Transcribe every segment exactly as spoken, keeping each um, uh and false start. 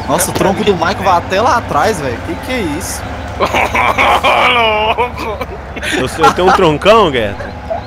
Nossa, o tronco do Michael vai até lá atrás, velho. Que que é isso? Eu, sou, eu tenho um troncão, Gueto?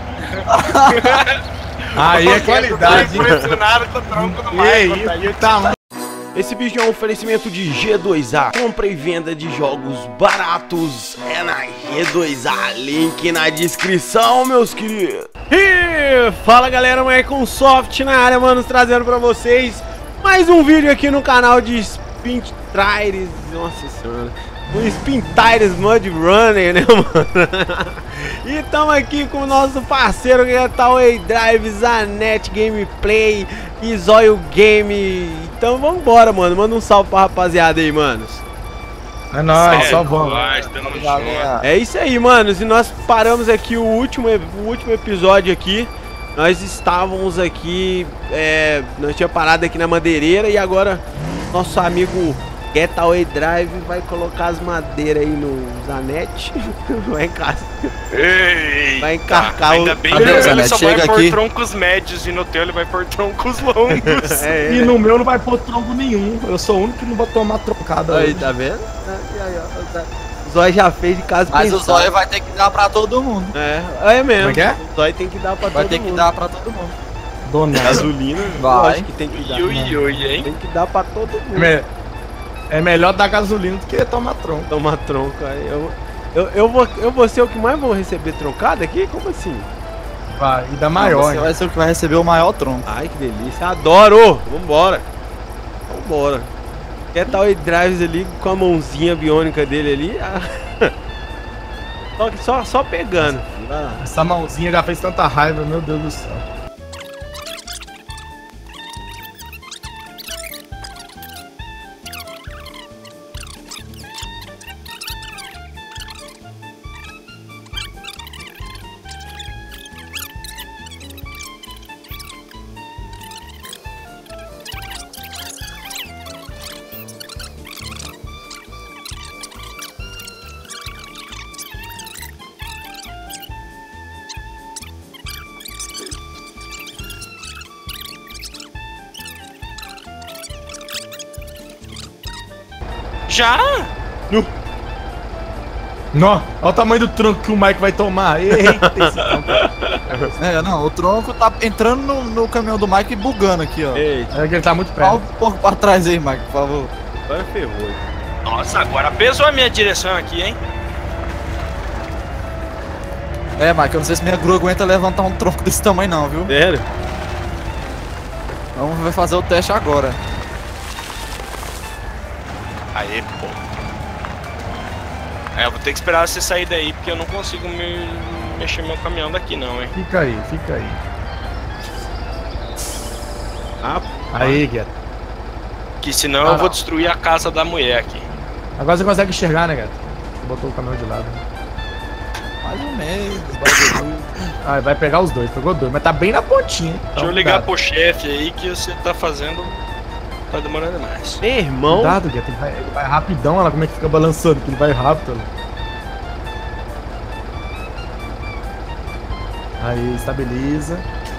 Aí é qualidade. Eu tô impressionado com o tronco do Michael. Tá, Esse vídeo é um oferecimento de G dois A. Compra e venda de jogos baratos é na G dois A. Link na descrição, meus queridos. E fala, galera, Michael Soft na área, mano, trazendo pra vocês mais um vídeo aqui no canal de Spin Tires. Nossa senhora, o Spin Tires Mud Runner, né, mano? E estamos aqui com o nosso parceiro que é tal A-Drive, Zanetti Gameplay e Zóio Game. Então vambora, mano. Manda um salve pra rapaziada aí, manos. É nóis, É, só vamos. nós, tamo junto. É isso aí, manos. E nós paramos aqui o último, o último episódio aqui. Nós estávamos aqui, é, nós tínhamos parado aqui na madeireira e agora nosso amigo Getaway Drive vai colocar as madeiras aí no Zanetti. Vai encarcar. Eita, Vai encarcar ainda o- bem Cadê que o ele Zanetti? só Chega vai pôr aqui. troncos médios e no teu ele vai pôr troncos longos. É, E no meu não vai pôr tronco nenhum. Eu sou o único que não vou tomar troncada aí, hoje. tá vendo? O Zóio já fez de casa Mas o pensado. Zóio vai ter que dar pra todo mundo. É, é mesmo. Como é que é? O Zóio tem que dar pra Vai todo ter que mundo. dar pra todo mundo. Dona. Gasolina, Vai. lógico que tem que dar. Ui, ui, ui, hein? Tem que dar pra todo mundo. É, me- é melhor dar gasolina do que tomar tronco. Tomar tronco aí. Eu, eu, eu, vou, eu vou ser o que mais vou receber troncada aqui? Como assim? Vai, e da Não, maior, você hein? vai ser o que vai receber o maior tronco. Ai, que delícia. Adoro! Vambora. Vambora. Quer tal o drives ali com a mãozinha biônica dele ali? Ah. Só, que- só, só pegando. Vai lá. Essa mãozinha já fez tanta raiva, meu Deus do céu. Já? Nó, olha o tamanho do tronco que o Mike vai tomar. Eita, esse tronco. É, não, o tronco tá entrando no, no caminhão do Mike e bugando aqui, ó. Eita, É que ele tá muito Dá um perto. pouco pra trás aí, Mike, por favor. agora ferrou. Nossa, agora pesou a minha direção aqui, hein? É, Mike, eu não sei se minha grua aguenta levantar um tronco desse tamanho não, viu? Sério? Vamos vai fazer o teste agora. Aê, pô. É, eu vou ter que esperar você sair daí, porque eu não consigo me mexer meu caminhão daqui não, hein? Fica aí, fica aí. Ah, Aí, Gueto. Que senão Ah, eu vou não. destruir a casa da mulher aqui. Agora você consegue enxergar, né, Gueto? Você botou o caminhão de lado. Né? Mais ou menos, bagulho. Ah, vai pegar os dois, pegou dois, mas tá bem na pontinha. hein? Deixa Então, eu ligar cuidado. pro chefe aí que você tá fazendo. Tá demorando mais. meu irmão. Cuidado, Gueto, ele vai, ele vai rapidão, olha lá como é que fica balançando, que ele vai rápido. Olha. Aí, estabiliza.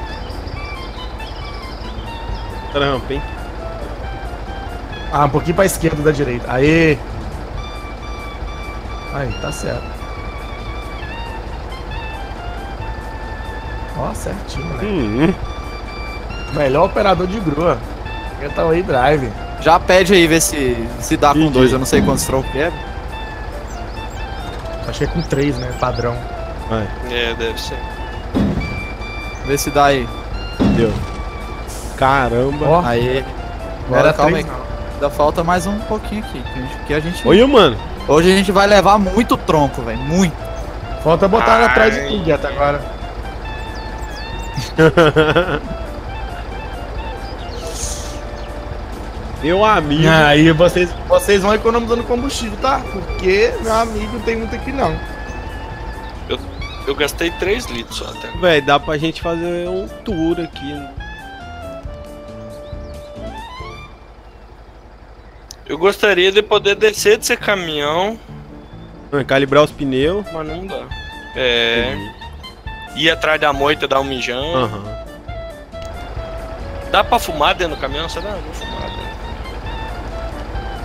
Trampa, hein? Ah, um pouquinho pra esquerda da direita. Aí. Aí, tá certo. Ó, certinho, né? Hum, Melhor operador de grua. Getaway Drive. Já pede aí, ver se, se dá com Entendi. dois, eu não sei quantos troncos é. Acho que é com três, né? Padrão. vai, É, deve ser. Vê se dá aí. deu. Caramba. Ó, Aí, não agora era calma três, aí. não. Ainda falta mais um pouquinho aqui. Que a gente, que a gente- Olha, mano. Hoje a gente vai levar muito tronco, velho. Muito. Falta botar Ai. atrás de tudo, Gueto, agora. Meu amigo. Aí vocês, vocês vão economizando combustível, tá? Porque, meu amigo, não tem muito aqui não. Eu gastei três litros só até. Véi, dá pra gente fazer um tour aqui. Eu gostaria de poder descer desse caminhão, Ah, calibrar os pneus. mas não dá. É. Ir atrás da moita, dar um mijão. Aham. Dá pra fumar dentro do caminhão? Será? Vou fumar dentro.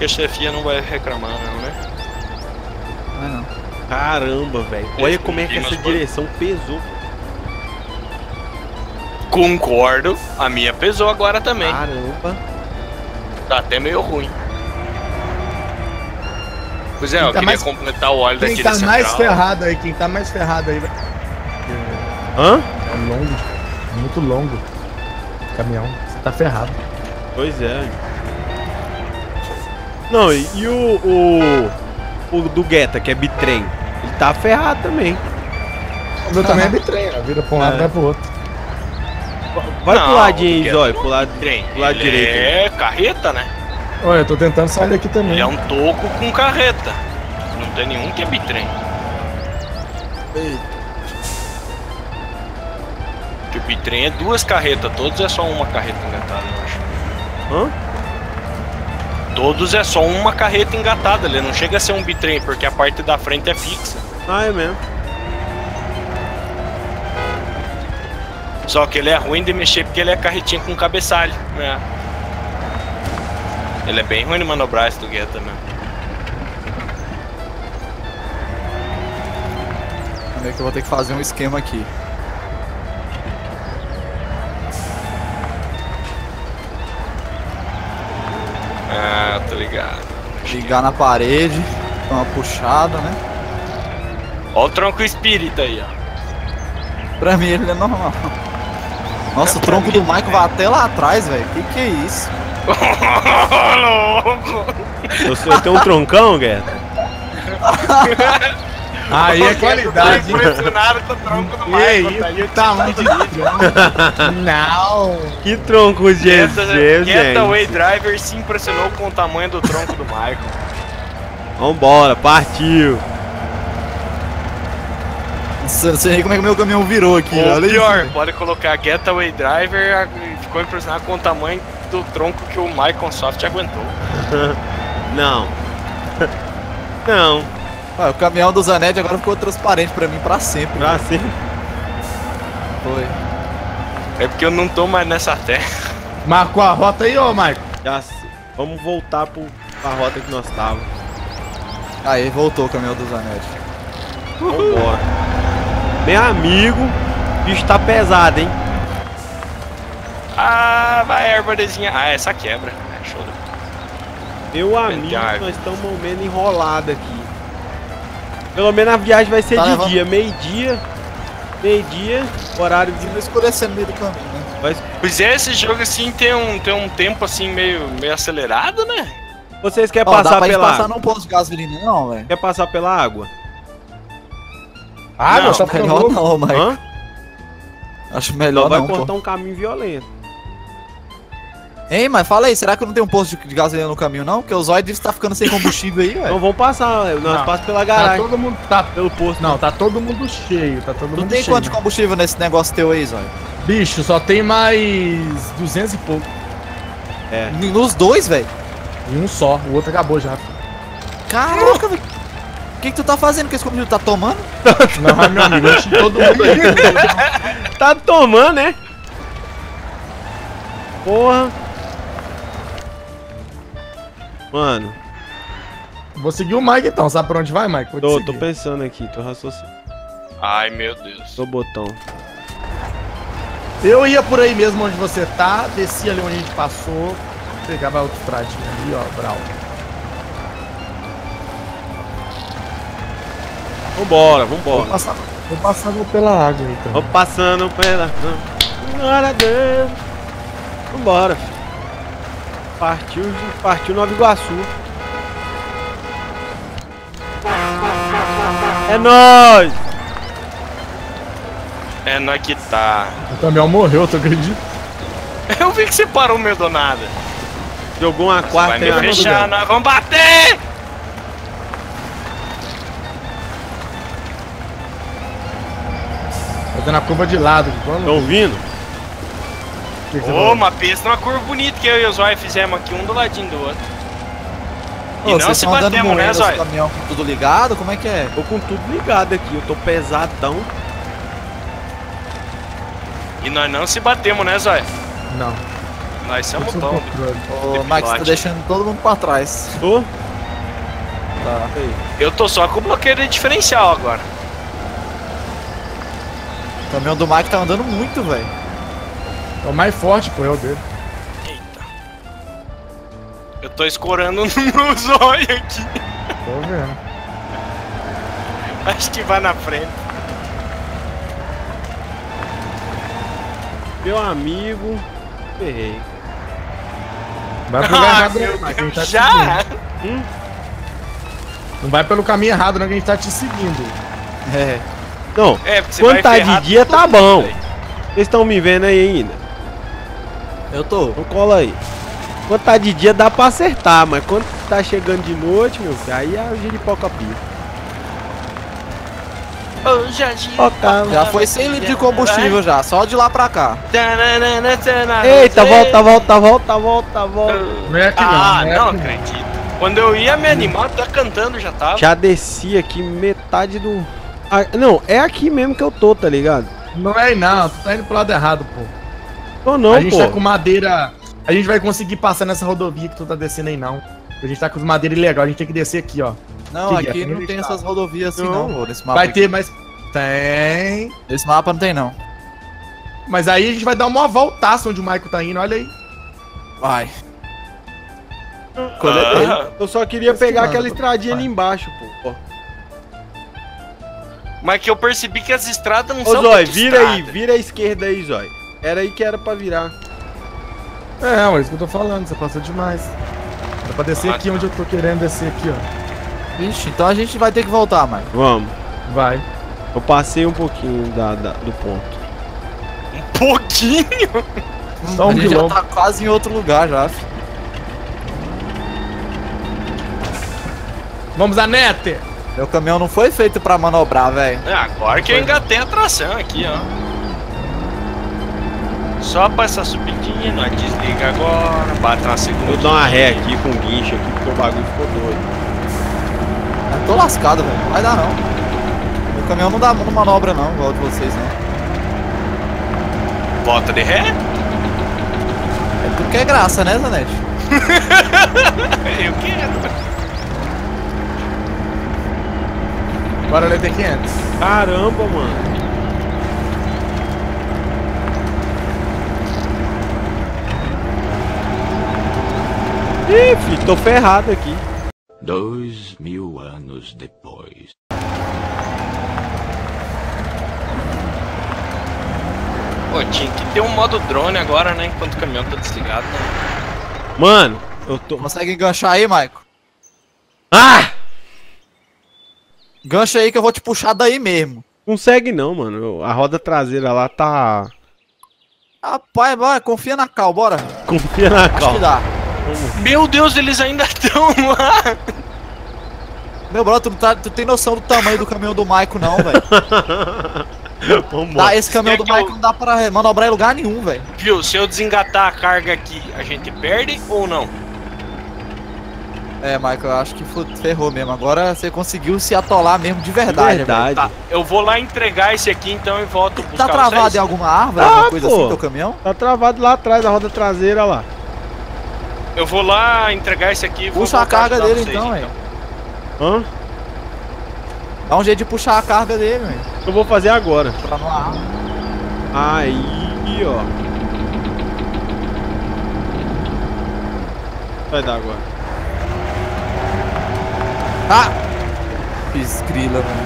que a chefia não vai reclamar, não, né? Não é não. Caramba, velho. Olha como é que essa direção pesou. Concordo. A minha pesou agora também. Caramba. Tá até meio ruim. Pois é, Quem eu tá queria mais- completar o óleo Quem daquele tá central. mais ferrado aí, quem tá mais ferrado aí, vai- Hã? é longo, é muito longo. Caminhão, você tá ferrado. Pois é. Não, e, e o, o. O do Guetta, que é bitrem? Ele tá ferrado também. O meu também é bitrem, ó, vira pra um lado e É. vai pro outro. Vai Não, pro ladinho aí, Guetta Zóio, não pro lado, Trem. pro lado Ele direito. aí. É carreta, né? Olha, eu tô tentando sair daqui também. Ele é um toco com carreta. Não tem nenhum que é bitrem. Porque o bitrem é duas carretas, todos é só uma carreta engatada, eu acho. Hã? Todos é só uma carreta engatada, ele não chega a ser um bitrem, porque a parte da frente é fixa. Ah, é mesmo. Só que ele é ruim de mexer porque ele é carretinha com cabeçalho, né? Ele é bem ruim de manobrar esse do Guetta mesmo. Peraí que eu vou ter que fazer um esquema aqui. Ah, tô ligado. Ligar na parede, dar uma puxada, né? Ó o tronco espírita aí, ó. Pra mim ele é normal. Nossa, o tronco do Michael vai até lá atrás, velho. Que que é isso? Louco! Você tem um troncão, Guetta? Aí é qualidade, Tô hein? impressionado com o tronco do E aí, Michael, tá aí, tá onde de Não. Que tronco, Jesus, gente. Getaway Driver se impressionou com o tamanho do tronco do Michael. Vambora, partiu. Nossa, não sei nem como é que o meu caminhão virou aqui. Ou olha isso, pior, velho. pode colocar Getaway Driver e ficou impressionado com o tamanho do tronco que o Michael Soft aguentou. Não. Não. Ah, o caminhão do Zanetti agora ficou transparente pra mim pra sempre. Pra sempre. Foi. É porque eu não tô mais nessa terra. Marcou a rota aí, ô, Michael. Já se- Vamos voltar pro, pra rota que nós tava. Aí voltou o caminhão do Zanetti. Vambora. Meu amigo, o bicho tá pesado, hein? Ah, vai, árvorezinha. Ah, essa quebra. É, show do... Meu amigo, Verdade. nós estamos meio enrolado aqui. Pelo menos a viagem vai ser Tá de levando- dia, meio-dia. Meio-dia, horário de. Vai escurecer no meio do caminho, né? Vai- Pois é, esse jogo assim tem um, tem um tempo assim meio, meio acelerado, né? Vocês querem Ó, dá passar pra gente pela passar água? num posto de gasolina não, velho. Quer passar pela água? Ah, Não, não, tá ficando Melhor louco. não, Mike. Hã? Acho Só melhor vai não, cortar pô. um caminho violento. Hein, mas fala aí, será que não tem um posto de de gasolina no caminho não? Porque o Zóio disse que tá ficando sem combustível aí, Então velho. vamos passar, nós Não. passamos pela Tá garagem. todo mundo. Tá, Pelo posto. não, tá todo mundo cheio. Tá todo Não mundo tem cheio. quanto de combustível nesse negócio teu aí, Zóio? Bicho, só tem mais duzentos e pouco. É. Nos dois, velho? E um só, o outro acabou já. Caraca, velho. O que que tu tá fazendo com esse combustível? Tá tomando? Não, mas meu amigo, enche todo mundo aí. Tá tomando, né? Porra. Mano, Vou seguir o Mike então, sabe pra onde vai, Mike? Vou te tô, seguir. tô pensando aqui, tô raciocinando. Ai, meu Deus. Tô botão. Eu ia por aí mesmo onde você tá, descia ali onde a gente passou, pegava a autostradinha ali, ó, Brau. Vambora, Vou vambora. passar, vou passar pela água então. Vamos passando pela. Glória a Deus. Vambora. Partiu, partiu Nova Iguaçu. É nóis! É, não é que tá. O caminhão morreu, tu acredita? Eu vi que você parou meio do nada. Jogou uma quarta Vai me e uma fechar, nós vamos bater! Fazendo a curva de lado. Vamos. Estão vindo? O que que você Ô, falou? mas pensa numa curva bonita que eu e o Zóia fizemos aqui, um do ladinho do outro. E Ô, não vocês se tão andando batemos, né, moendo esse Zóia? caminhão com tudo ligado? Como é que é? Tô com tudo ligado aqui, eu tô pesadão. E nós não se batemos, né, Zóia? Não. Nós somos Seu bons. controle. Ô, Mike, você tá deixando todo mundo pra trás. Tô? Tá. Eu tô só com o bloqueio de diferencial agora. O caminhão do Mike tá andando muito, velho. É o mais forte, pô, é o dele. Eita. Eu tô escorando no meu zóio aqui. Tô vendo. Acho que vai na frente. Meu amigo. Ferrei. Vai pro lugar Ah, errado, meu não, Mike, a gente tá Deus, te já? seguindo. Não vai pelo caminho errado, não, que a gente tá te seguindo. É. Não, É, porque você quando vai tá ferrar de dia tudo, tá bom. velho. Vocês estão me vendo aí ainda? Eu tô. Então cola aí. Quando tá de dia dá pra acertar, mas quando tá chegando de noite, meu filho, aí a giripoca pia. Ô, Jardim. Já foi cem litros de combustível já, só de lá pra cá. Eita, volta, volta, volta, volta, volta. Não é aqui Ah, não, não é não aqui não. acredito. Quando eu ia me animar, tá cantando já tava. Já desci aqui metade do... Ah, não, é aqui mesmo que eu tô, tá ligado? Não é aí não, tu tá indo pro lado errado, pô. Tô não, a gente pô. tá com madeira. A gente vai conseguir passar nessa rodovia que tu tá descendo aí não. A gente tá com madeira ilegal, a gente tem que descer aqui, ó. Não, Aqui, aqui aqui não no tem estado. essas rodovias assim Não. não, pô, nesse mapa. Vai aqui. ter, mas. Tem. Nesse mapa não tem não. Mas aí a gente vai dar uma voltaça onde o Michael tá indo, olha aí. Vai. Coletei. Ah, Eu só queria Esse pegar mano, aquela estradinha vai. ali embaixo, pô. Ó. mas que eu percebi que as estradas não Ô, são Zói, muito vira aí, estrada. vira à esquerda aí, Zói. Era aí que era pra virar. É, mas é isso que eu tô falando, você passou demais. Dá pra descer Ah, aqui onde eu tô querendo descer aqui, ó. Vixe, então a gente vai ter que voltar, Mike. Vamos. Vai. Eu passei um pouquinho da, da- do ponto. Um pouquinho? Só um a gente já quilômetro. tá quase em outro lugar já, fi. Vamos, Anete! Meu caminhão não foi feito pra manobrar, velho. É, agora que eu engatei a tração aqui, ó. Só pra essa subidinha, nós desliga agora, bate na segunda. Vou dar uma ré aqui com guincho aqui, porque o bagulho ficou doido. Eu tô lascado, velho. Não vai dar não. Meu caminhão não dá não manobra não, igual de vocês não. Bota de ré? É tudo que é graça, né, Zanetti? Eu quero. Bora ler T quinhentos. Caramba, mano. Ih, filho, tô ferrado aqui. Dois mil anos depois. Pô, tinha que ter um modo drone agora, né? Enquanto o caminhão tá desligado, né? Mano, eu tô... Consegue enganchar aí, Maico? Ah! Gancha aí que eu vou te puxar daí mesmo. Consegue não, mano. Eu- A roda traseira lá tá... Rapaz, bora, confia na Cal, bora. Confia na Acho que calma. dá. Meu Deus, eles ainda estão lá! Meu brother, tu, não tá, tu tem noção do tamanho do caminhão do Maico não, velho. Vambora. Tá, esse caminhão Quer do que eu- Maico não dá pra manobrar em lugar nenhum, velho. Viu, se eu desengatar a carga aqui, a gente perde ou não? É, Maico, eu acho que fu- ferrou mesmo. Agora você conseguiu se atolar mesmo de verdade. Verdade. Tá, eu vou lá entregar esse aqui então e volto velho. buscar Tá travado vocês. em alguma árvore, Ah, alguma coisa pô. assim, teu caminhão? Tá travado lá atrás, a roda traseira lá. Eu vou lá entregar esse aqui e vou Puxa a voltar carga ajudar dele vocês, então, velho. Hã? Dá um jeito de puxar a carga dele, velho. Eu vou fazer agora. Pra não ar. Aí, ó. Vai dar agora. Ah! Pisgrila, velho.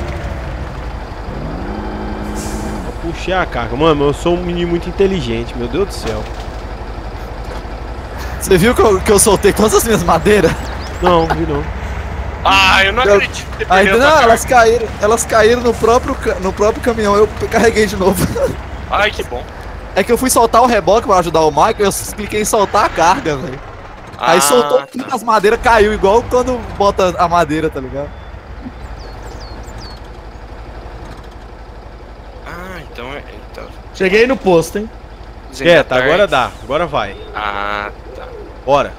Eu puxei a carga. Mano, eu sou um menino muito inteligente, meu Deus do céu. Você viu que eu, que eu soltei todas as minhas madeiras? Não, vi não. Ah, eu não Eu- acredito que você Ainda perdeu não, essa elas caíram, elas caíram no próprio, ca- no próprio caminhão, eu carreguei de novo. carga. Ai, que bom. É que eu fui soltar o reboque pra ajudar o Michael, eu cliquei em soltar a carga, velho. Aí Ah, soltou tá. tudo, as madeiras caiu, igual quando bota a madeira, tá ligado? Ah, então é. Então, Cheguei no posto, hein? Quieta, agora dá. Agora vai. Ah, tá. Bora.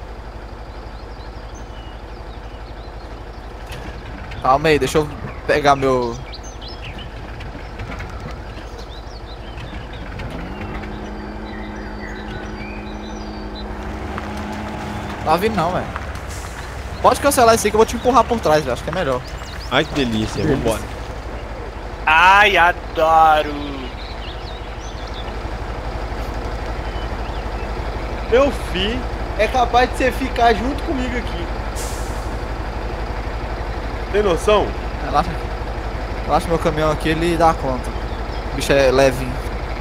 Calma aí, deixa eu pegar meu... Tá vindo não, velho. Pode cancelar isso aí que eu vou te empurrar por trás, velho. Acho que é melhor. Ai, que delícia. Vambora. Ai, adoro. Meu filho é capaz de você ficar junto comigo aqui. Tem noção? Relaxa. Relaxa, meu caminhão aqui, ele dá conta. O bicho é levinho.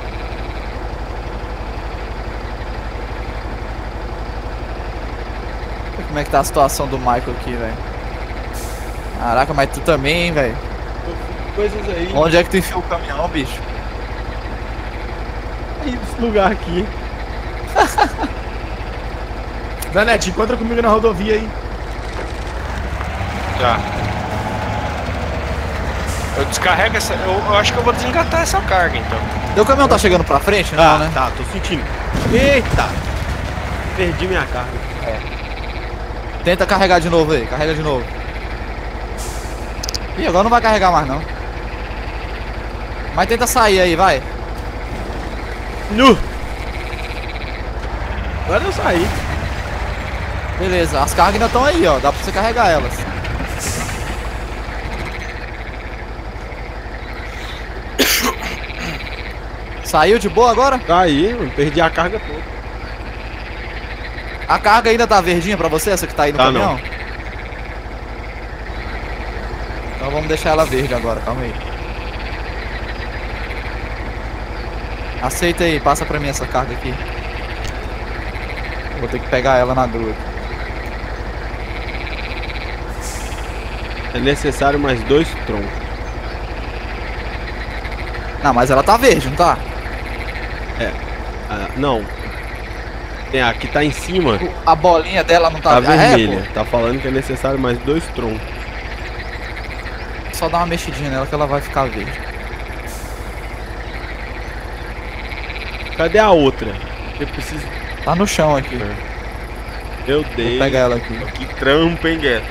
Como é que tá a situação do Michael aqui, velho? Caraca, mas tu também, hein, velho? Coisas aí. Onde é que tu enfiou o caminhão, bicho? Aí, nesse lugar aqui. Zanete, encontra comigo na rodovia aí. Tá. Eu descarrego essa. Eu, eu acho que eu vou desengatar essa carga então. Teu caminhão tá chegando pra frente? Não, Ah, né? tá, tô sentindo. Eita! Perdi minha carga. Tenta carregar de novo aí, carrega de novo. Ih, agora não vai carregar mais não. Mas tenta sair aí, vai. Nu! Agora eu saí. Beleza, as cargas ainda estão aí, ó. Dá pra você carregar elas. Saiu de boa agora? Tá aí, mano, perdi a carga toda. A carga ainda tá verdinha pra você, essa que tá aí no Tá, caminhão? não. Então vamos deixar ela verde agora, calma aí. Aceita aí, passa pra mim essa carga aqui. Vou ter que pegar ela na grua. É necessário mais dois troncos. Não, mas ela tá verde, não tá? Ah, não. Tem a que tá em cima. A bolinha dela não tá, Tá Ah, vermelha. É, Tá falando que é necessário mais dois troncos. pô. Só dá uma mexidinha nela que ela vai ficar verde. Cadê a outra? Eu preciso. Tá no chão aqui. Meu Vou Deus. pegar ela aqui. Que trampo, hein, Gueto?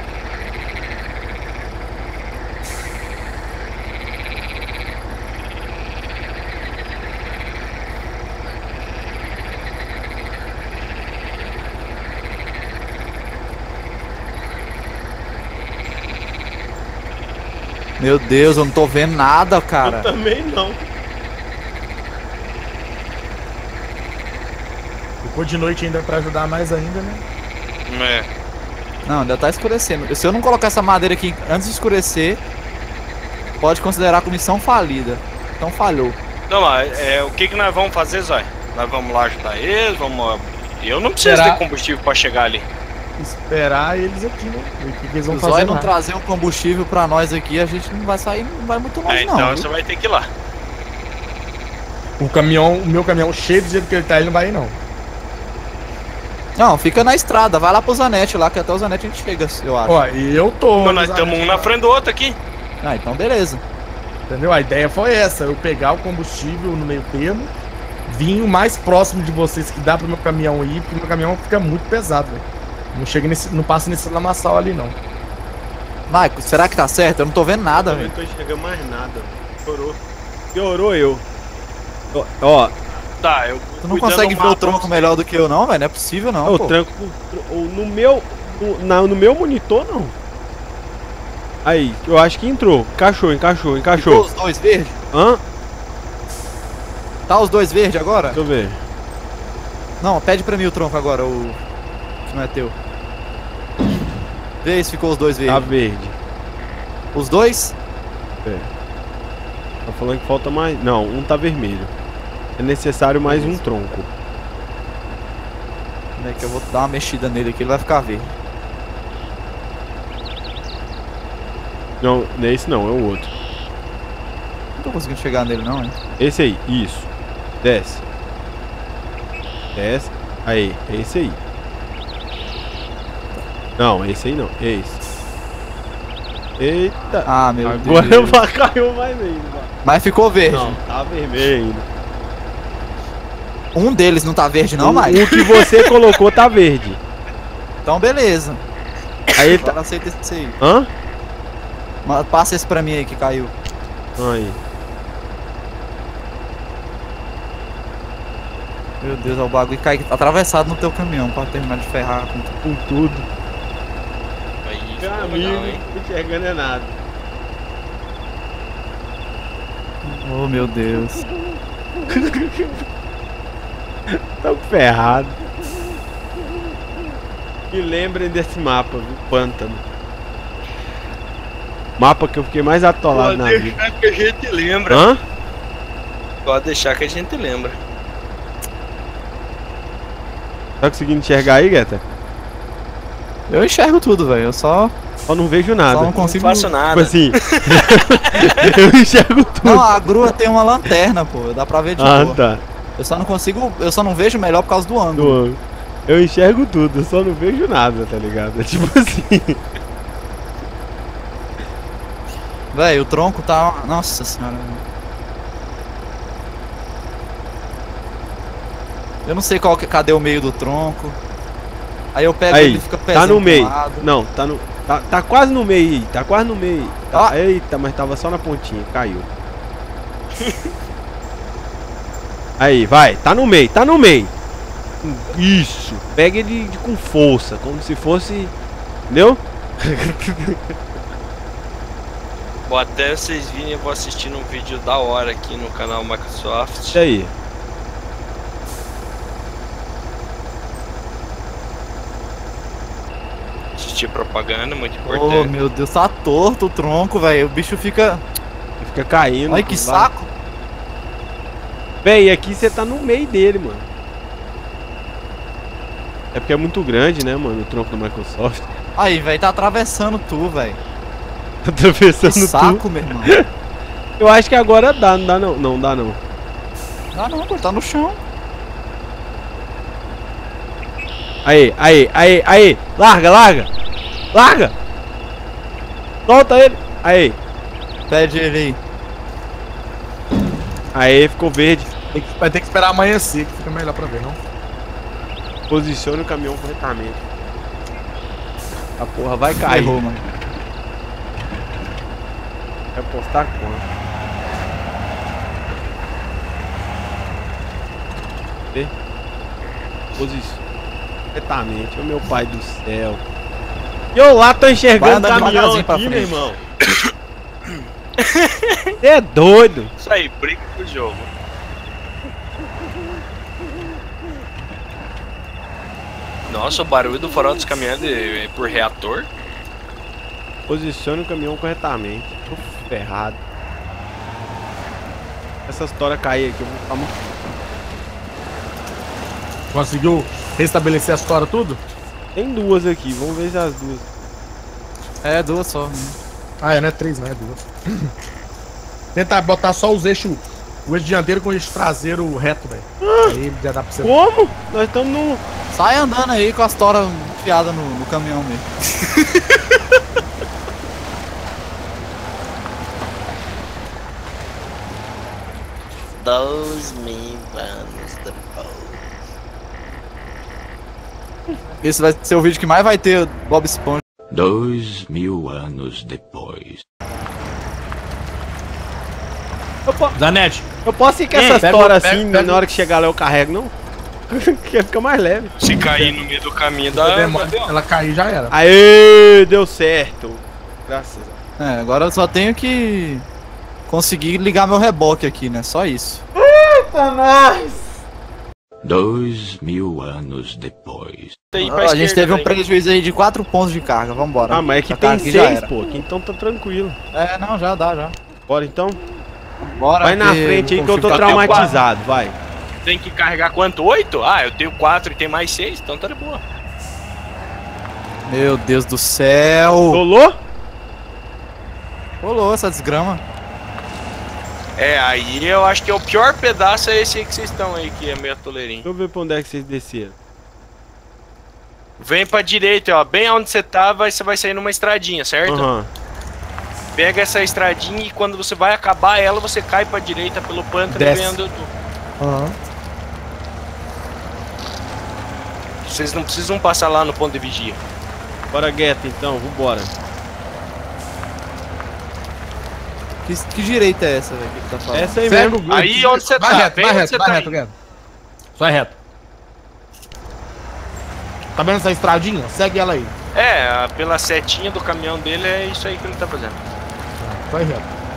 Meu Deus, eu não tô vendo nada, cara. Eu também não. Ficou de noite ainda pra ajudar mais ainda, né? É. Não, ainda tá escurecendo. Se eu não colocar essa madeira aqui antes de escurecer, pode considerar como missão falida. Então falhou. Não, mas é, o que que nós vamos fazer, Zói? Nós vamos lá ajudar eles, vamos... Eu não preciso Será? de combustível pra chegar ali. Esperar eles aqui, né? Ver o que, que eles Se vão o fazer Zóio não lá. trazer um combustível pra nós aqui, a gente não vai sair, não vai muito longe É, não. então viu? você vai ter que ir lá. O caminhão, o meu caminhão cheio do jeito que ele tá, ele não vai ir, não. Não, fica na estrada, vai lá pro Zanete lá, que até o Zanete a gente chega, eu acho. Ó, e eu tô. Mas nós no estamos um Zanete na lá, frente do outro aqui. Ah, então beleza. Entendeu? A ideia foi essa, eu pegar o combustível no meio termo, vir o mais próximo de vocês que dá pro meu caminhão ir, porque meu caminhão fica muito pesado, velho. Não chega nesse, não passa nesse lamaçal ali, não. Michael, será que tá certo? Eu não tô vendo nada, Eu velho. não tô enxergando mais nada. Piorou. Piorou eu. Ó, ó, Tá, eu. Tu não cuidando consegue do ver o mapa, tronco melhor do que eu não, velho? Não é possível não, eu pô. tranco o- no meu. No, na- no meu monitor não. Aí, eu acho que entrou. Encaixou, encaixou, Ficou encaixou. os dois verdes? Hã? Tá os dois verdes agora? Deixa eu ver. Não, pede pra mim o tronco agora, o... que não é teu. Vê se ficou os dois Tá verdes. verde. Os dois? Tá falando que falta mais. Não, um tá vermelho. É necessário mais um tronco. É que eu vou dar uma mexida nele aqui, ele vai ficar verde. Não, não é esse não, é o outro. Não tô conseguindo chegar nele não, hein? Esse aí, isso. Desce. Desce. Aí, é esse aí. Não, esse aí não, é esse. Eita. Ah, meu Agora Deus. caiu mais ainda. Mas ficou verde. Não, tá vermelho ainda. Um deles não tá verde não, o, Mike? o que você colocou tá verde. Então beleza. Aí ele tá... Agora aceita esse aí. Hã? Ma- Passa esse pra mim aí que caiu. Aí. Meu Deus, o bagulho cai atravessado no teu caminhão pra terminar de ferrar com tudo. Com tudo. Aí Meu ficou amigo, legal, hein? não enxergando é nada. Oh, meu Deus. Tão ferrado. E lembrem desse mapa, viu? Pântano. Mapa que eu fiquei mais atolado Pode na vida. deixar que a gente lembra. Hã? Pode deixar que a gente lembra. Tá conseguindo enxergar aí, Guetta? Eu enxergo tudo, velho. Eu só, Só não vejo nada. só não Não consigo. faço Tipo nada. assim, eu enxergo tudo. Não, a grua tem uma lanterna, pô. Dá pra ver de Ah, boa. tá. Eu só não consigo. Eu só não vejo melhor por causa do ângulo. Do- Eu enxergo tudo, eu só não vejo nada, tá ligado? É tipo assim. Velho, o tronco tá. Nossa senhora. Eu não sei qual que... cadê o meio do tronco. Aí eu pego Aí, ele e fica pesando tá no pro meio. lado. Não, tá no. Tá, tá quase no meio aí, tá quase no meio aí. Tá- Ah. Eita, mas tava só na pontinha, caiu. Aí, vai, tá no meio, tá no meio. Isso, pega ele de- com força, como se fosse. Entendeu? Bom, até vocês virem, eu vou assistindo um vídeo da hora aqui no canal Microsoft. Isso aí. Assistir propaganda, muito Oh, importante. meu Deus, tá torto o tronco, velho. O bicho fica. Ele fica caindo. Ai, que lá. saco. Véi, aqui você tá no meio dele, mano. É porque é muito grande, né, mano, o tronco da Microsoft. Aí, velho, tá atravessando tu, velho. Que Atravessando tudo. saco, meu irmão. Eu acho que agora dá, não dá não. Não dá não. Dá não, pô, tá no chão. Aí, aí, aí, aí. Larga, larga. Larga. Solta ele. Aí. Pede ele aí. Aí, ficou verde. Tem que- vai ter que esperar amanhecer, que fica melhor pra ver, não? Posicione o caminhão corretamente. A porra vai cair. Errou, mano. Vai postar quanto? Vê? Posicione corretamente. Ô meu pai do céu. E eu lá tô Vai enxergando o andando caminhão devagarzinho pra aqui, meu frente. irmão. Você é doido. Isso aí, brinca pro jogo. Nossa, o barulho do farol dos caminhões é por reator. Posicione o caminhão corretamente. Tô ferrado. Essa história cair aqui, eu vou ficar muito. Conseguiu restabelecer a história tudo? Tem duas aqui, vamos ver se as duas. É, duas só. né? Ah, é, não é três, não é duas. Tentar botar só os eixos, o eixo dianteiro com o eixo traseiro reto, velho. Aí já dá pra você. Como? Nós estamos no. Sai andando aí com as toras enfiadas no, no caminhão mesmo. Dois mil anos depois. Esse vai ser o vídeo que mais vai ter Bob Esponja. Dois mil anos depois. Eu, po... Zanetti, eu posso ir com Hum, essa pega- história pega- assim, pega- na hora que chegar lá eu carrego, não? Que fica mais leve. Se cair no meio do caminho dá. demora- dá- ela cair já era. Aê, deu certo. Graças a É, agora eu só tenho que conseguir ligar meu reboque aqui, né? Só isso. Dois mil anos depois. Tem pra Ah, a gente esquerda, teve um né? prejuízo aí de quatro pontos de carga. Vambora. Ah, mas é que A tem carga aqui já seis, era. pô. Aqui então tá tranquilo. É, não, já dá, já. Bora então? Bora. Vai na porque frente aí que eu tô confio- traumatizado, vai. Tem que carregar quanto? Oito? Ah, eu tenho quatro e tem mais seis, então tá de boa. Meu Deus do céu. Rolou? Rolou essa desgrama. É, aí eu acho que é o pior pedaço é esse aí que vocês estão aí, que é meio atoleirinho. Deixa eu ver pra onde é que vocês desceram. Vem pra direita, ó, bem onde você tava, aí você vai sair numa estradinha, certo? Aham. Pega essa estradinha e quando você vai acabar ela, você cai pra direita pelo pântano e Desce. vem andando. Aham. Vocês não precisam passar lá no ponto de vigia. Bora, Guetta, então, vambora. Que, que direita é essa, velho? Que tá falando? Essa aí Segue mesmo. o- Aí onde você vai tá, reto, bem vai onde reto, você vai tá reto, indo. Guedes. Só é reto. Tá vendo essa estradinha? Segue ela aí. É, pela setinha do caminhão dele é isso aí que ele tá fazendo. Só é reto.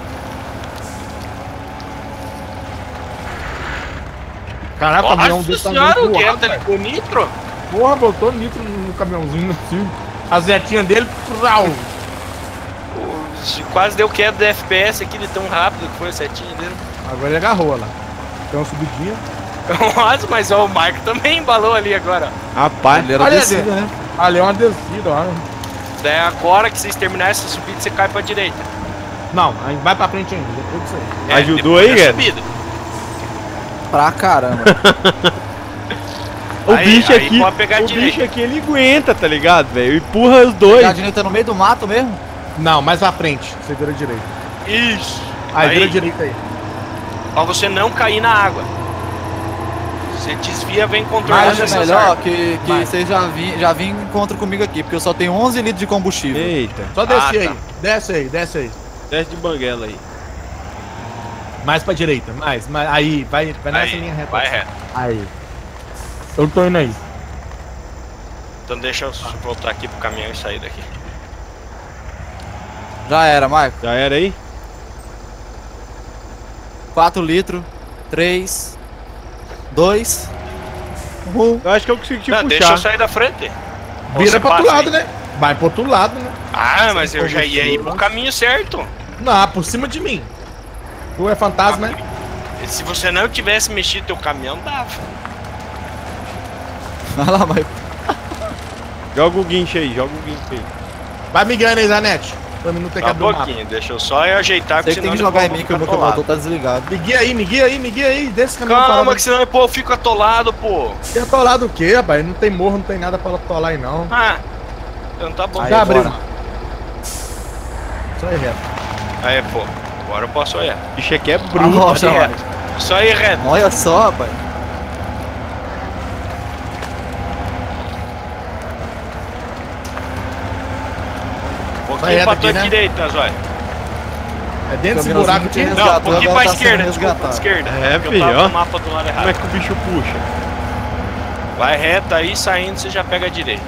Caraca, o caminhão desse tá senhora, o muito Guetta voado, velho. ligou nitro? Porra, botou nitro no caminhãozinho, não é possível. A zetinha dele, trau. O- Quase deu queda de F P S aqui de tão rápido que foi a setinha dele. Agora ele agarrou lá. Tem uma subidinha. Nossa, mas ó, o Marco também embalou ali agora. Rapaz, Ele era Olha, descida, né? Ali é uma descida, ó. Daí agora que vocês terminarem essa subida, você cai pra direita. Não, aí vai pra frente ainda, depois disso aí. É, Ajudou depois aí, da Guedes? subida. Pra caramba. o Aí- bicho aí aqui, pode pegar o direito. bicho aqui ele aguenta, tá ligado, velho? Empurra os dois. A direita no meio do mato mesmo? Não, mais pra frente, você vira direita. Isso. Aí, Aí, vira direita aí. pra você não cair na água. Você desvia, vem controlando Acho essas melhor árvores. que, que Vai. vocês já vim, já vim encontro comigo aqui, porque eu só tenho onze litros de combustível. Eita, Só desce Ah, aí, tá. desce aí, desce aí. desce de banguela aí. Mais pra direita, mais, mais. Aí, vai, vai nessa Aí, linha reta. vai reto. Aí. Eu tô indo aí. Então deixa eu voltar aqui pro caminhão e sair daqui. Já era, Marco. Já era aí? quatro litros, três, dois, um. Eu acho que eu consigo te Não, puxar. deixa eu sair da frente. Ou Vira você pro outro passa lado, aí? né? Vai pro outro lado, né? Ah, mas eu já ia ir pro caminho certo. Não, por cima de mim. Tu é fantasma, né? Se você não tivesse mexido teu caminhão, dava. Vai lá, Marco. Joga o guincho aí, joga o guincho aí. Vai migando aí, Zanete. Pra mim não ter que Só um abrir o mapa. pouquinho, deixa eu só eu ajeitar, Você porque que tem senão que jogar em depois mim, eu que o vou meu ficar motor atolado. tá desligado. Me guia aí, me guia aí, me guia aí. Desce caminhão Calma, parado. que senão pô, eu fico atolado, pô. Tem atolado o quê, rapaz? Não tem morro, não tem nada pra atolar aí, não. Ah, então tá bom. Aí, Já abriu. bora. Só aí reto. Aí, pô, agora eu posso olhar. O bicho aqui é A bruto. rocha, Aí, Marco. Só ir reto. Olha só, rapaz. Um Vai pouquinho reto pra aqui, tua né? direita, Zóio. É dentro desse Caminhãozinho buraco que aqui? tem Não, um Resgatou, pouquinho agora pra tá esquerda, sendo desculpa, resgatado. esquerda. É, porque filho, eu tava ó. no mapa do lado Como é errado. que o bicho puxa? Vai reto aí, saindo, você já pega a direita.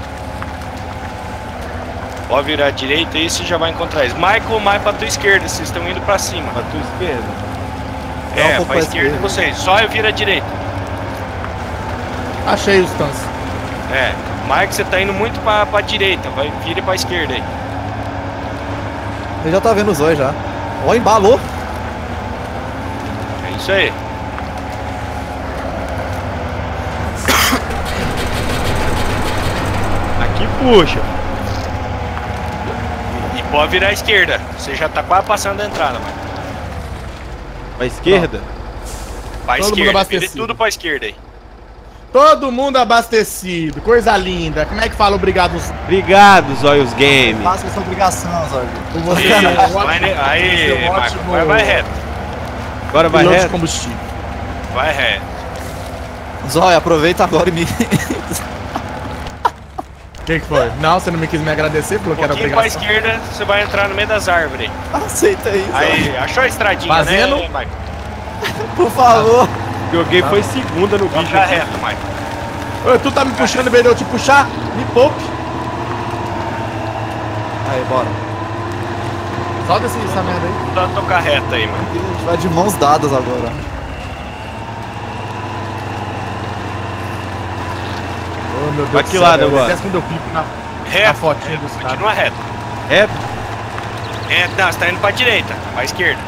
Pode virar à direita aí, você já vai encontrar eles. Michael, mais pra tua esquerda, vocês estão indo pra cima. Pra tua esquerda. Dá um É, pouco pra pra esquerda de esquerda. vocês. Só eu viro à direita. Achei o stance. É, Mike, você tá indo muito pra, pra direita, vai, vira pra esquerda aí. Ele já tá vendo os dois já. Ó, embalou. É isso aí. Aqui puxa. E pode virar à esquerda. Você já tá quase passando a entrada, mano. Pra esquerda? Pra Todo mundo esquerda, vire abastecido. tudo pra esquerda aí. Todo mundo abastecido. Coisa linda. Como é que fala obrigado? Obrigado, Zóios Game. Faça essa obrigação, Zóio. Por você. Isso. Isso, ótimo. vai, ne- Isso aí, é Marco, ótimo. vai, vai reto. Agora vai Piloto de reto. combustível. Vai reto. Zóio, aproveita agora e me. O que, que foi? Não, você não me quis me agradecer, falou Um que era pouquinho pra obrigação. esquerda, você vai entrar no meio das árvores aí. Aceita aí, Zóio. Aí, achou a estradinha, Fazendo? né, Michael? Por favor. Joguei foi segunda no bicho. Joga aqui. reto, Michael. Ô, tu tá me puxando em vez de eu te puxar? Me poupe. Aí, bora. Solta esse- essa merda aí. Só tocar reto aí, mano. A gente vai de mãos dadas agora. Ô, meu Deus Pra do que céu, lado velho. agora? Até quando eu clico na, na Reto. fotinha dos caras. Continua reto. Reto? É, não, você tá indo pra direita, pra esquerda.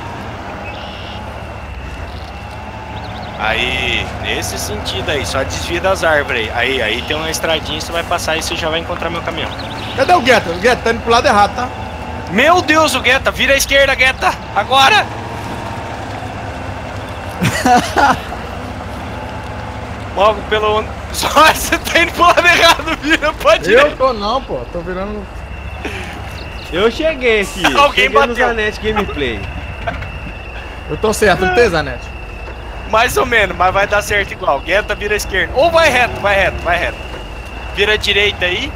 Aí, nesse sentido aí, só desvia das árvores aí. Aí, aí tem uma estradinha, você vai passar e você já vai encontrar meu caminhão. Cadê o Guetta? O Guetta tá indo pro lado errado, tá? Meu Deus, o Guetta, vira à esquerda, Guetta, agora! Logo pelo... Só você tá indo pro lado errado, vira pra Eu direita. tô não, pô. Tô virando... Eu cheguei aqui. Alguém cheguei no bateu. Zanetti Gameplay. Eu tô certo, não tem, Zanete? Mais ou menos, mas vai dar certo igual. Guetta vira à esquerda. Ou vai reto, vai reto, vai reto. Vira à direita aí.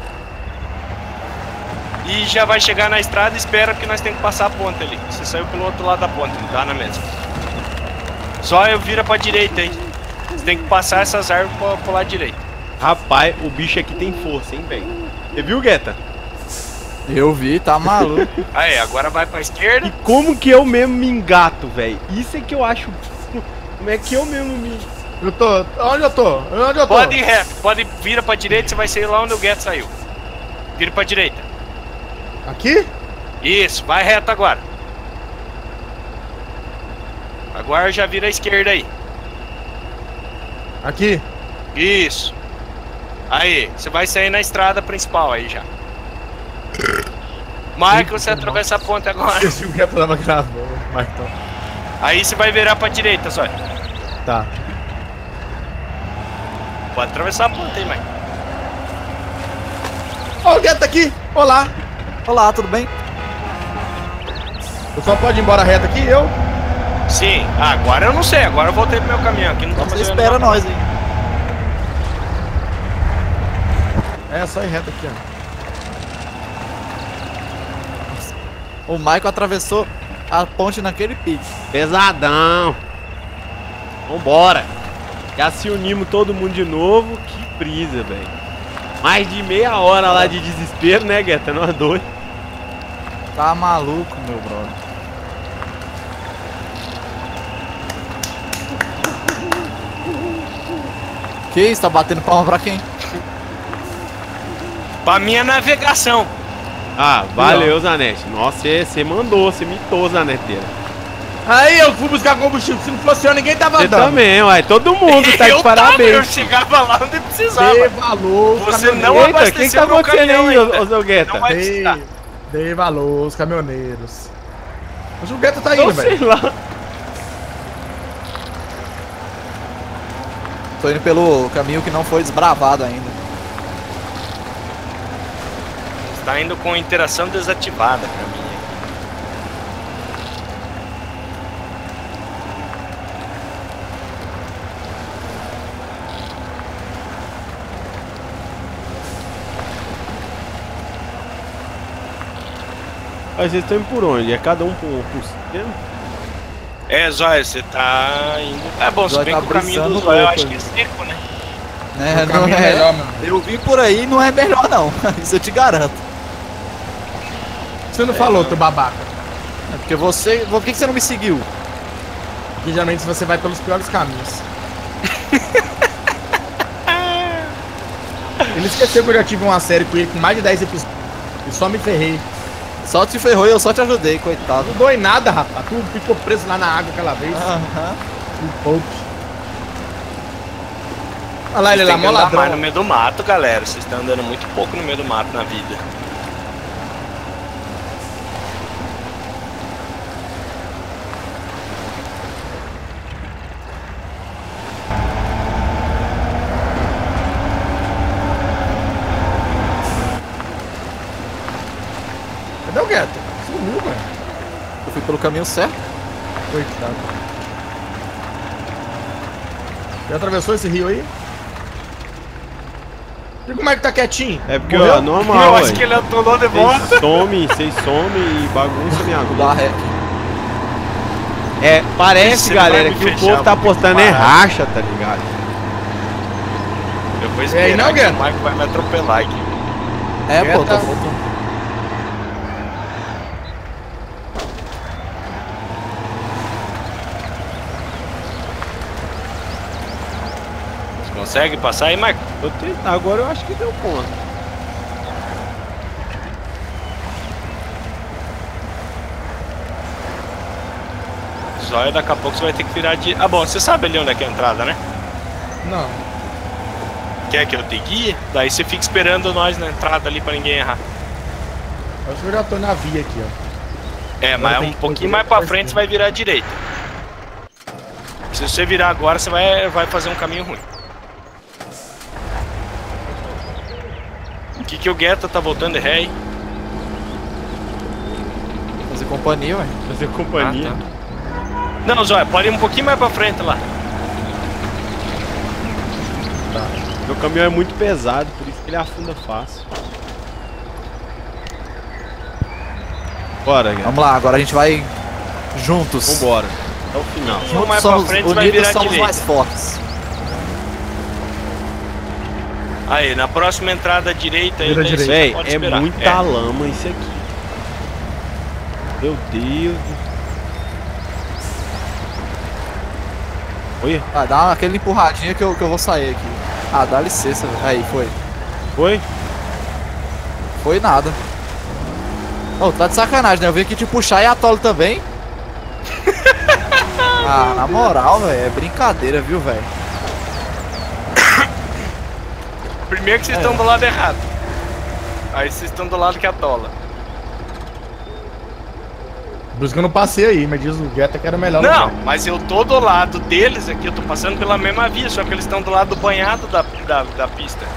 E já vai chegar na estrada e espera porque nós temos que passar a ponte ali. Você saiu pelo outro lado da ponte, não dá na mesma. Só eu vira pra direita aí. Você tem que passar essas árvores pro, pro lado direito. Rapaz, o bicho aqui tem força, hein, velho. Você viu, Guetta? Eu vi, tá maluco. Aí, agora vai pra esquerda. E como que eu mesmo me engato, velho? Isso é que eu acho... Como é que eu mesmo me... Eu tô... Onde eu tô? Onde eu tô? Pode ir reto, pode vira pra direita, você vai sair lá onde o Gueto saiu. Vira pra direita. Aqui? Isso, vai reto agora. Agora já vira à esquerda aí. Aqui. Isso. Aí, você vai sair na estrada principal aí já. Michael, você atravessa a ponte agora. Esqueci o que eu tava gravando, mas então. Aí você vai virar pra direita só. Tá. Pode atravessar a ponte aí, Michael. Ó, o Gueto tá aqui. Olá. Olá, tudo bem? Eu só pode ir embora reto aqui, eu? Sim, ah, agora eu não sei, agora eu voltei pro meu caminhão aqui. Não Então tô você fazendo espera nada. nós aí. É, só ir reto aqui, ó. O Michael atravessou a ponte naquele pique. Pesadão. Vambora. Já se unimos todo mundo de novo. Que brisa, velho. Mais de meia hora lá de desespero, né, Guetta? Nós dois. Tá maluco, meu brother. Que isso, tá batendo palma pra quem? Pra minha navegação. Ah, valeu, Zanetti. Nossa, você mandou, você mitou, Zaneteira. Aí eu fui buscar combustível. Se não fosse eu, ninguém tava Você andando. também, uai. Todo mundo tá eu de tava, eu parabéns. chegava lá onde precisava. Dei valor. os Você caminhoneiros. não Eita, o que, que abasteceu tá meu acontecendo caminhão aí, ainda. ô seu Guetta? Não vai Dei, precisar. dei valor, os caminhoneiros. Mas o Gueto tá Eu indo, sei velho. lá. Tô indo pelo caminho que não foi desbravado ainda. Tá indo com interação desativada pra mim. Mas vocês estão indo por onde? É cada um por um por cento? É, Zóia, você tá indo. É bom, se Zóia bem tá que o caminho do brisando Zóia eu louco acho que é aí. seco, né? Né, O não caminho é é. melhor, mano. Eu vi por aí, não é melhor não. Isso eu te garanto. Você não falou, teu babaca. É porque você. Por que que você não me seguiu? Porque geralmente você vai pelos piores caminhos. Ele esqueceu que eu já tive uma série com ele com mais de dez episódios. E só me ferrei. Só te ferrou e eu só te ajudei, coitado. Não dou em nada, rapaz. Tu ficou preso lá na água aquela vez. Aham. Um pouco. Olha lá, ele Vocês lá, têm que mó andar mais no ladrão. meio do mato, galera. Vocês estão andando muito pouco no meio do mato na vida. Cadê o Gueto? Sumiu, velho. Eu fui pelo caminho certo. Coitado. Já atravessou esse rio aí? E como é que tá quietinho? É porque, Morreu? ó, normal, eu ué. acho que ele atolou de volta. Vocês somem, vocês somem e bagunça minha Do vida. da ré. É, parece, Você galera, vai me que o fechar, povo tá eu vou apostando é parar. racha, tá ligado? Eu vou E aí, esperar não, que Gueto? o Michael vai me atropelar aqui. É, pô, Quieta. tô voltando. Você consegue passar aí, Michael? Tô tentando, agora eu acho que deu conta. Zóia, daqui a pouco você vai ter que virar de... Ah, bom, você sabe ali onde é que é a entrada, né? Não. Quer que eu te guie? Daí você fica esperando nós na entrada ali pra ninguém errar. Eu acho que eu já tô na via aqui, ó. É, mas tem um que pouquinho fazer mais pra mais frente tempo. você vai virar à direita. Se você virar agora, você vai, vai fazer um caminho ruim. O que que o Guetta tá voltando de ré aí? Fazer companhia, ué. Fazer companhia. Ah, tá. Não, Zóia, pode ir um pouquinho mais pra frente lá. Meu caminhão é muito pesado, por isso que ele afunda fácil. Bora, galera. Vamos lá, agora a gente vai juntos. Vambora. Até o final. Um Juntos mais pra somos, frente, você vai unidos virar à somos direita. mais fortes. Aí, na próxima entrada à direita, aí, Vira daí direita. você Véi, pode é esperar. muita lama isso aqui. Meu Deus. Olha, Ah, dá aquele empurradinha que eu, que eu vou sair aqui. Ah, dá licença, velho. Aí, foi. foi? Foi nada. Ô, tá de sacanagem, né? Eu vim aqui te puxar e atolo também. Ah, na moral, velho. É brincadeira, viu, velho? Primeiro que vocês É. estão do lado errado. Aí vocês estão do lado que atola. Por isso que eu não passei aí, mas diz o Guetta que era melhor. Não, lugar. mas eu tô do lado deles aqui, eu tô passando pela mesma via, só que eles estão do lado do banhado da, da, da pista.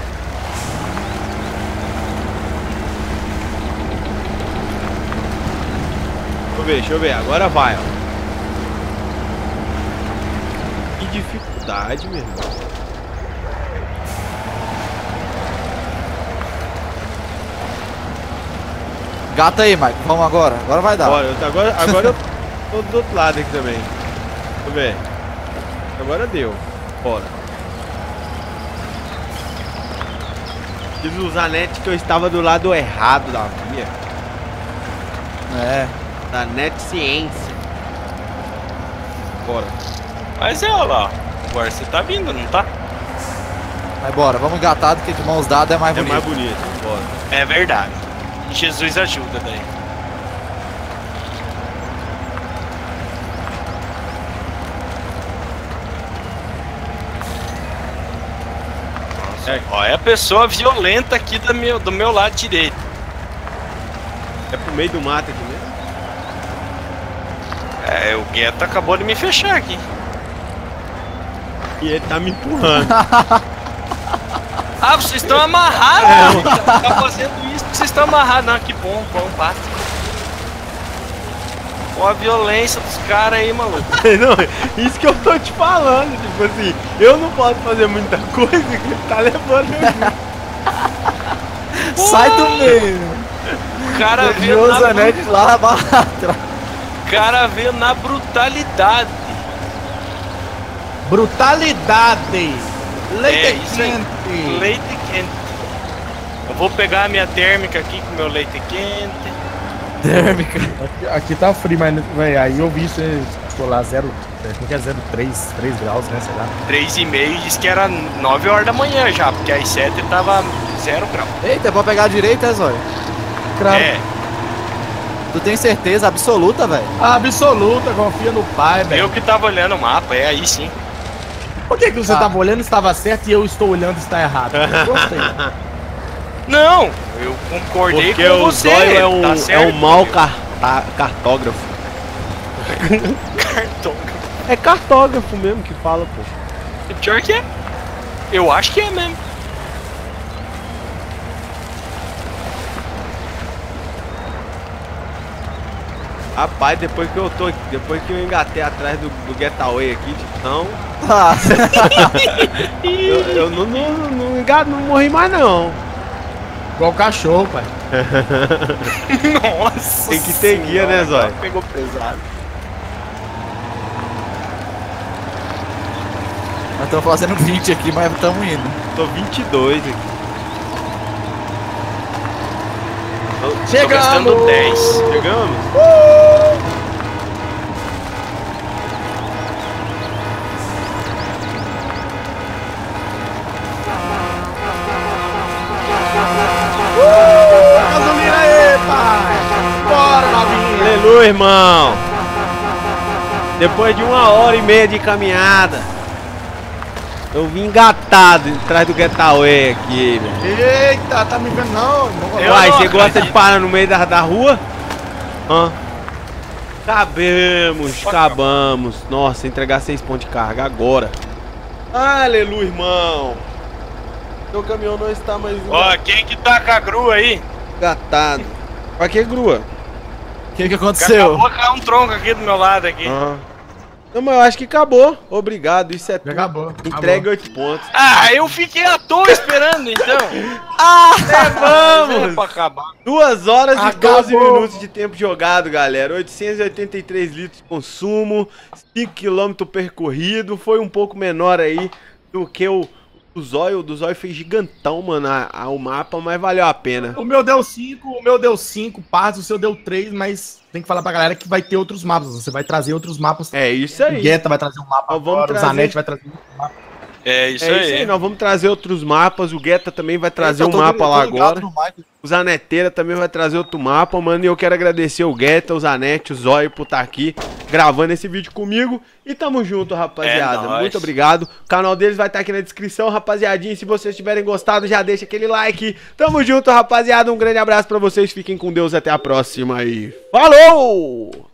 Deixa eu ver, deixa eu ver. Agora vai, ó. Que dificuldade, meu irmão. Gata aí, Mike. Vamos agora. Agora vai dar. Bora, eu tô- agora, agora eu tô do outro lado aqui também. Deixa eu ver. Agora deu. Bora. Diz o Zanetti que eu estava do lado errado da via. É. Da Net Ciência. Bora. Mas é, olha lá. Agora você tá vindo, não tá? Mas bora, vamos engatado que de mãos dadas é mais É bonito. mais bonito. Bora. É verdade. Jesus ajuda daí. Nossa, É. olha a pessoa violenta aqui do meu, do meu lado direito. É pro meio do mato aqui mesmo? É, o Guetta acabou de me fechar aqui. E ele tá me empurrando. Ah, vocês estão amarrados! Tá, tá fazendo isso porque vocês estão amarrados. Não, que bom, bom, basta. Pô, a violência dos caras aí, maluco. Não, isso que eu tô te falando. Tipo assim, eu não posso fazer muita coisa que ele tá levando eu. Sai do meio. O cara veio Viu o na, Zanetti lá na barra atrás. o cara veio na brutalidade. Brutalidade! Leite É, isso aí. quente! Leite quente. Eu vou pegar a minha térmica aqui com meu leite quente. Térmica. Aqui, aqui tá frio, mas véi, aí eu vi isso, ficou lá zero, como que é zero três, três graus, né, sei lá. três e meio e disse que era nove horas da manhã já, porque às sete tava zero grau. Eita, é pra pegar a direita, é, Zóio? Claro. É, Tu tem certeza absoluta, velho? Absoluta, confia no pai, velho. eu que tava olhando o mapa, é aí sim. Por que, que você Ah. tava olhando e estava certo e eu estou olhando e está errado? Gostei. Não, eu concordei Porque com o você. Zóio é um, tá é certo, um mau meu. carta- cartógrafo. Cartão. É cartógrafo mesmo que fala, pô. Pior que é. Eu acho que é mesmo. Rapaz, depois que eu tô depois que eu engatei atrás do, do Getaway aqui, então. Ah, Eu, eu não, não, não, engato, não morri mais não. Igual cachorro, pai. Nossa. Tem que ter guia, né, Senhora, Zóio? Pegou pesado. nós estamos fazendo vinte aqui, mas estamos indo. Tô vinte e dois aqui. Tô gastando dez. Chegamos? Gasolina aí, pai! Bora, novinha! Aleluia, irmão. Depois de uma hora e meia de caminhada, eu vim engatado atrás do Getaway aqui, velho. Eita, tá me vendo não? não Eu Uai, não você gosta acredito. de parar no meio da, da rua? Hã? Acabamos, acabamos. Nossa, entregar seis pontos de carga agora. Aleluia, irmão. Seu caminhão não está mais Ó, quem que tá com a grua aí? engatado. Pra que grua? O que que Acabou aconteceu? de cair um tronco aqui do meu lado aqui. Ah. Não, mas eu acho que acabou. Obrigado, isso é Já tudo. acabou. Entregue oito pontos. Ah, eu fiquei à toa esperando então. Ah! Vamos! Pra acabar. duas horas e Acabou. doze minutos de tempo jogado, galera. oitocentos e oitenta e três litros de consumo, cinco quilômetros percorrido. Foi um pouco menor aí do que o O Zóio, do Zóio fez gigantão, mano, a, a, o mapa, mas valeu a pena. O meu deu cinco, o meu deu cinco partes, o seu deu três, mas tem que falar pra galera que vai ter outros mapas. Você vai trazer outros mapas. É isso aí. O Guetta vai trazer um mapa Nós vamos agora, trazer- o Zanetti vai trazer um mapa. É isso É aí. isso aí, nós vamos trazer outros mapas. O Guetta também vai trazer Eu um tô mapa ligado lá no agora. Michael. O Zaneteira também vai trazer outro mapa, mano. E eu quero agradecer o Guetta, o Zanetti, o Zóio por estar aqui gravando esse vídeo comigo. E tamo junto, rapaziada. É nóis. Muito obrigado. O canal deles vai estar aqui na descrição, rapaziadinha. Se vocês tiverem gostado, já deixa aquele like. Tamo junto, rapaziada. Um grande abraço pra vocês. Fiquem com Deus. Até a próxima e falou!